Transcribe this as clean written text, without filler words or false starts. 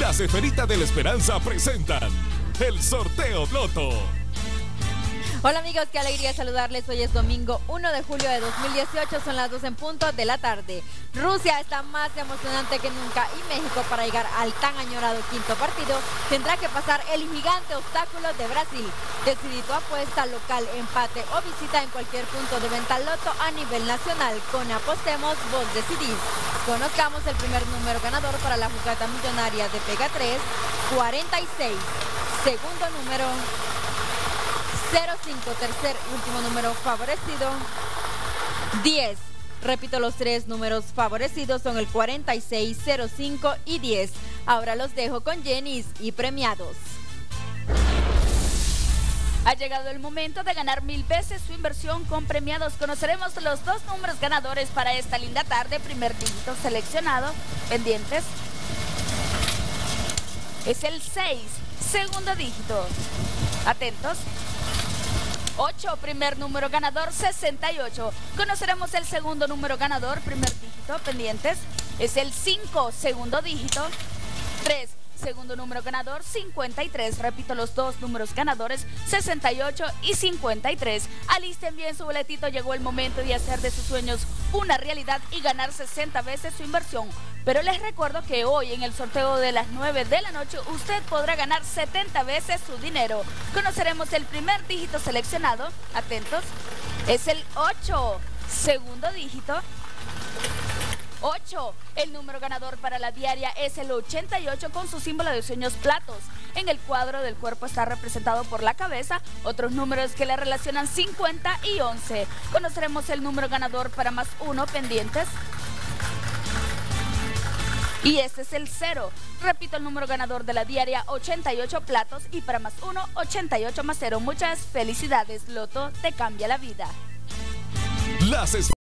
Las Esferitas de la Esperanza presentan el sorteo Loto. Hola amigos, qué alegría saludarles. Hoy es domingo 1 de julio de 2018, son las 2 en punto de la tarde. Rusia está más emocionante que nunca y México, para llegar al tan añorado quinto partido, tendrá que pasar el gigante obstáculo de Brasil. Decidí tu apuesta, local, empate o visita en cualquier punto de venta Loto a nivel nacional. Con Apostemos, vos decidís. Conozcamos el primer número ganador para la jugada millonaria de Pega 3, 46. Segundo número 05, tercer último número favorecido 10. Repito, los tres números favorecidos son el 46, 05 y 10. Ahora los dejo con Jenis y premiados. Ha llegado el momento de ganar 1000 veces su inversión con premiados. Conoceremos los dos números ganadores para esta linda tarde. Primer dígito seleccionado, pendientes. Es el 6, segundo dígito. Atentos. 8, primer número ganador, 68. Conoceremos el segundo número ganador, primer dígito, pendientes. Es el 5, segundo dígito. 3, segundo número ganador, 53. Repito, los dos números ganadores, 68 y 53. Alisten bien su boletito, llegó el momento de hacer de sus sueños una realidad y ganar 60 veces su inversión. Pero les recuerdo que hoy en el sorteo de las 9 de la noche usted podrá ganar 70 veces su dinero. Conoceremos el primer dígito seleccionado, atentos, es el 8, segundo dígito. 8, el número ganador para la diaria es el 88 con su símbolo de sueños platos. En el cuadro del cuerpo está representado por la cabeza, otros números que le relacionan 50 y 11. Conoceremos el número ganador para más 1, pendientes. Y este es el 0. Repito, el número ganador de la diaria, 88 platos, y para más 1, 88 más 0. Muchas felicidades, Loto te cambia la vida.